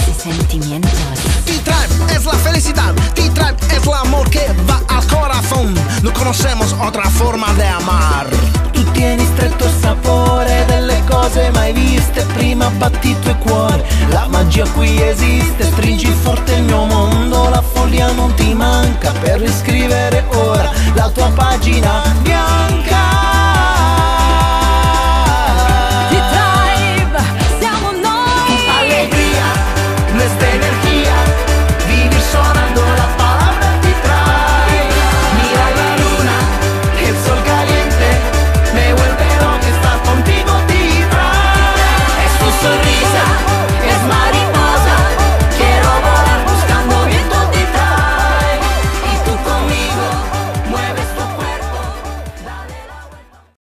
y sentimientos. T-Tribe es la felicidad, T-Tribe es el amor que va al corazón. No conocemos otra forma de amar. Tu tieni stretto il sapore delle cose mai viste, prima batti tuo cuore, la magia qui esiste, stringi forte il mio mondo, la follia non ti manca per riscrivere ora la tua pagina bianca.